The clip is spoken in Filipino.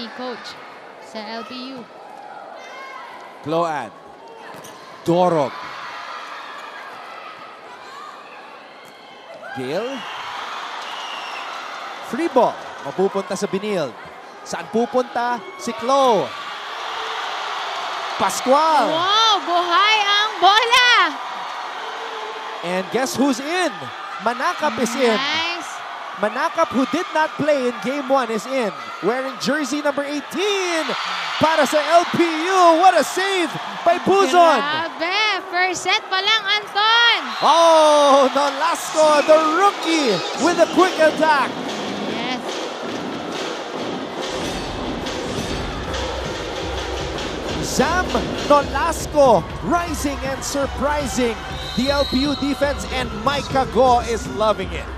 ni Coach sa LPU. Cloan. Dorog. Gil. Free ball. Mapupunta sa Binild. Saan pupunta? Si Clo. Pascual. Wow! Buhay ang bola! And guess who's in? Manakap is in. Nice! Manakap, who did not play in Game 1, is in. Wearing jersey number 18 para sa LPU. What a save by Buzon. Grabe! First set pa lang, Anton! Oh, Nolasco, the rookie, with a quick attack. Yes. Sam Nolasco rising and surprising the LPU defense, and Micah Go is loving it.